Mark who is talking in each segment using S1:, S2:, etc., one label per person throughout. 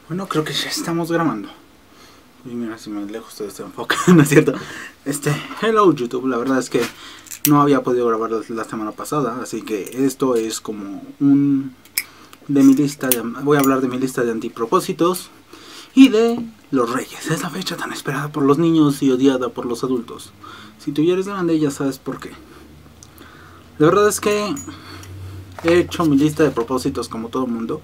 S1: Bueno, creo que ya estamos grabando. Y mira, si me alejo ustedes se enfocan, ¿no es cierto? Hello YouTube, la verdad es que no había podido grabar la semana pasada, así que esto es como voy a hablar de mi lista de antipropósitos y de los Reyes, esa fecha tan esperada por los niños y odiada por los adultos. Si tú ya eres grande ya sabes por qué. La verdad es que he hecho mi lista de propósitos como todo mundo,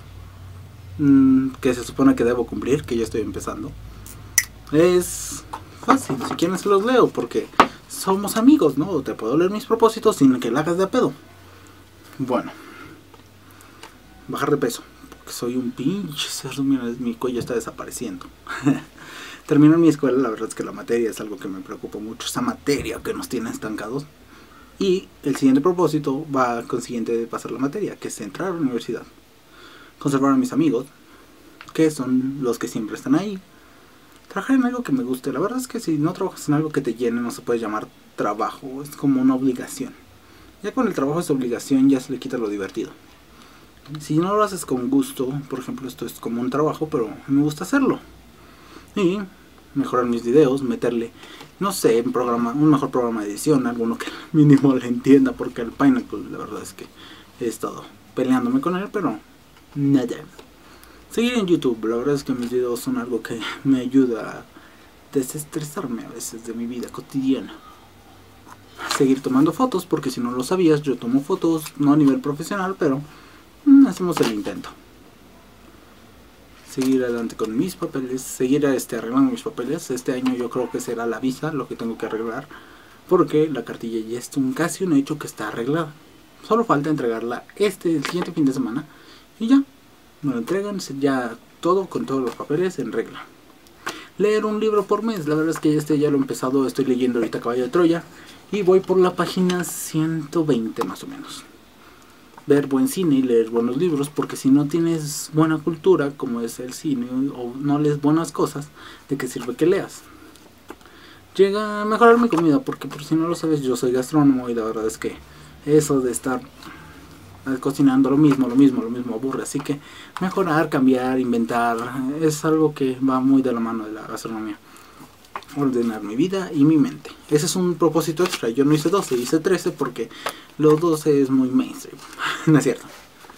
S1: que se supone que debo cumplir, que ya estoy empezando. Es fácil, si quieren se los leo, porque somos amigos, ¿no? Te puedo leer mis propósitos sin que la hagas de pedo. Bueno, bajar de peso, porque soy un pinche cerdo, mira, mi cuello está desapareciendo. Terminar mi escuela, la verdad es que la materia es algo que me preocupa mucho, esa materia que nos tiene estancados. Y el siguiente propósito va consiguiente de pasar la materia, que es entrar a la universidad. Conservar a mis amigos, que son los que siempre están ahí. Trabajar en algo que me guste. La verdad es que si no trabajas en algo que te llene no se puede llamar trabajo, es como una obligación. Ya con el trabajo es obligación, ya se le quita lo divertido. Si no lo haces con gusto, por ejemplo, esto es como un trabajo, pero me gusta hacerlo. Y mejorar mis videos, meterle, no sé, un mejor programa de edición, alguno que mínimo le entienda, porque el Pineapple, la verdad es que he estado peleándome con él, pero nada. Seguir en YouTube, la verdad es que mis videos son algo que me ayuda a desestresarme a veces de mi vida cotidiana. Seguir tomando fotos, porque si no lo sabías, yo tomo fotos, no a nivel profesional, pero hacemos el intento. Seguir adelante con mis papeles, seguir arreglando mis papeles. Este año yo creo que será la visa lo que tengo que arreglar, porque la cartilla ya es casi un hecho que está arreglada. Solo falta entregarla el siguiente fin de semana y ya. Me lo entregan ya todo con todos los papeles en regla. Leer un libro por mes, la verdad es que ya lo he empezado, estoy leyendo ahorita Caballo de Troya y voy por la página 120 más o menos. Ver buen cine y leer buenos libros, porque si no tienes buena cultura como es el cine o no lees buenas cosas, ¿de qué sirve que leas? Llega a mejorar mi comida, porque por si no lo sabes yo soy gastrónomo y la verdad es que eso de estar cocinando lo mismo aburre, así que mejorar, cambiar, inventar es algo que va muy de la mano de la gastronomía. Ordenar mi vida y mi mente, ese es un propósito extra. Yo no hice 12, hice 13 porque los 12 es muy mainstream. No es cierto.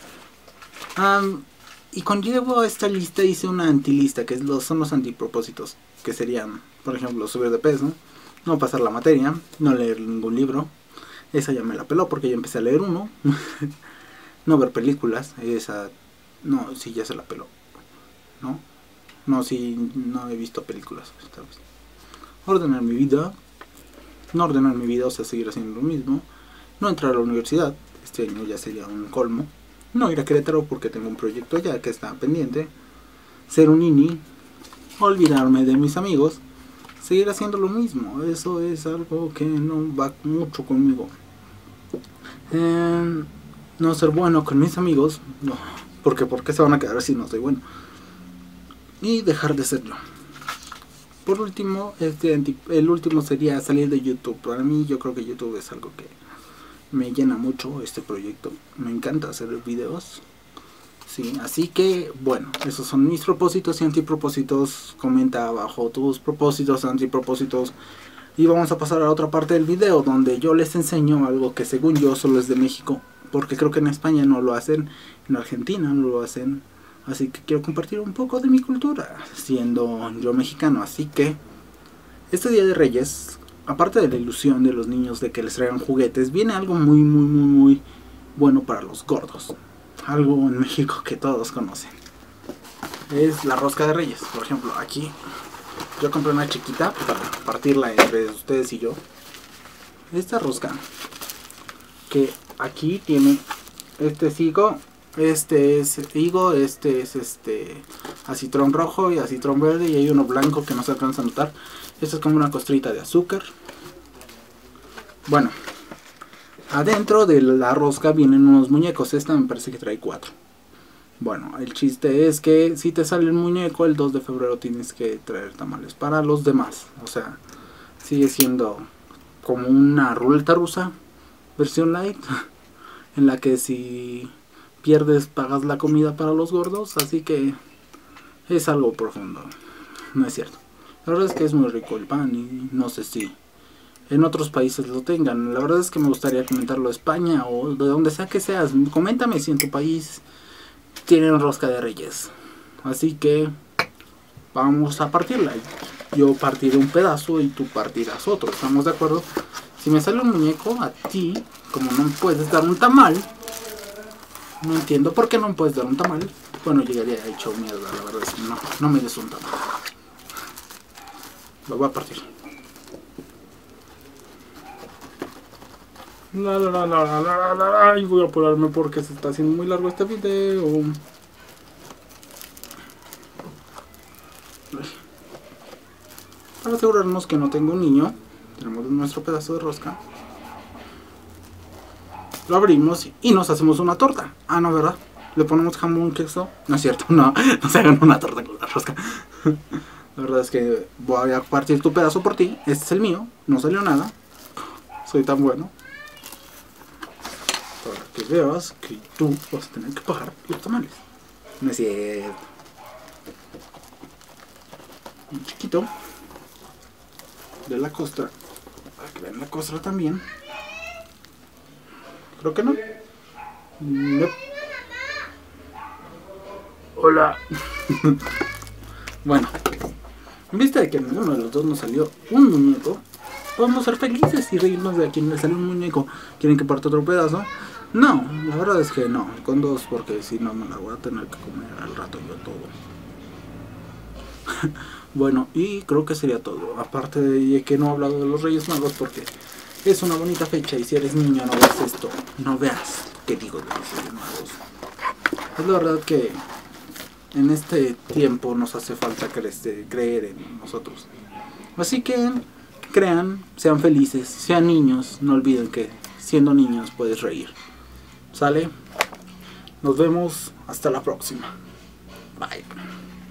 S1: Y cuando llevo a esta lista hice una antilista, que son los antipropósitos, que serían, por ejemplo, subir de peso, no pasar la materia, no leer ningún libro. Esa ya me la peló porque ya empecé a leer uno. No ver películas, no, sí, ya se la peló. No, sí, no he visto películas esta vez. Ordenar mi vida, no ordenar mi vida, o sea, seguir haciendo lo mismo. No entrar a la universidad, este año ya sería un colmo. No ir a Querétaro porque tengo un proyecto allá que está pendiente. Ser un nini, olvidarme de mis amigos, seguir haciendo lo mismo. Eso es algo que no va mucho conmigo. No ser bueno con mis amigos, no, porque ¿por qué se van a quedar si no soy bueno? Y dejar de ser yo. Por último, el último sería salir de YouTube. Para mí yo creo que YouTube es algo que me llena mucho, este proyecto. Me encanta hacer videos. Sí, así que bueno, esos son mis propósitos y antipropósitos. Comenta abajo tus propósitos, antipropósitos. Y vamos a pasar a otra parte del video donde yo les enseño algo que según yo solo es de México, porque creo que en España no lo hacen, en Argentina no lo hacen. Así que quiero compartir un poco de mi cultura, siendo yo mexicano. Así que este Día de Reyes, aparte de la ilusión de los niños de que les traigan juguetes, viene algo muy bueno para los gordos. Algo en México que todos conocen. Es la rosca de Reyes. Por ejemplo, aquí yo compré una chiquita para partirla entre ustedes y yo. Esta rosca, que aquí tiene higo, este es higo, este es acitrón rojo y acitrón verde, y hay uno blanco que no se alcanza a notar. Esto es como una costrita de azúcar. Bueno, adentro de la rosca vienen unos muñecos. Esta me parece que trae 4. Bueno, el chiste es que si te sale el muñeco el 2 de febrero tienes que traer tamales para los demás. O sea, sigue siendo como una ruleta rusa versión light, en la que si pierdes pagas la comida para los gordos. Así que es algo profundo. No es cierto. La verdad es que es muy rico el pan y no sé si en otros países lo tengan. La verdad es que me gustaría comentarlo de España o de donde sea que seas. Coméntame si en tu país tienen rosca de reyes. Así que vamos a partirla. Yo partiré un pedazo y tú partirás otro. ¿Estamos de acuerdo? Si me sale un muñeco, a ti, como no me puedes dar un tamal, no entiendo por qué no me puedes dar un tamal. Bueno, llegaría hecho mierda, la verdad es que no me des un tamal. Lo voy a partir. Y voy a apurarme porque se está haciendo muy largo este video. Para asegurarnos que no tengo un niño, tenemos nuestro pedazo de rosca. Lo abrimos y nos hacemos una torta. Ah, no, ¿verdad? Le ponemos jamón, queso. No es cierto, no se hagan una torta con la rosca. La verdad es que voy a partir tu pedazo por ti. Este es el mío, no salió nada. Soy tan bueno. Para que veas que tú vas a tener que pagar los tamales. No es cierto. Un chiquito de la costra. Para que vean la costra también. Creo que no. No. Hola. Bueno, en vista de que ninguno de los dos nos salió un muñeco, podemos ser felices y reírnos de a quien le salió un muñeco. ¿Quieren que parta otro pedazo? No, la verdad es que no, con dos, porque si no me la voy a tener que comer al rato yo todo. Bueno, y creo que sería todo. Aparte de que no he hablado de los Reyes Magos porque es una bonita fecha y si eres niño no veas esto, no veas qué digo de los Reyes Magos. Es la verdad que en este tiempo nos hace falta creer en nosotros. Así que crean, sean felices, sean niños, no olviden que siendo niños puedes reír. ¿Sale? Nos vemos hasta la próxima. Bye.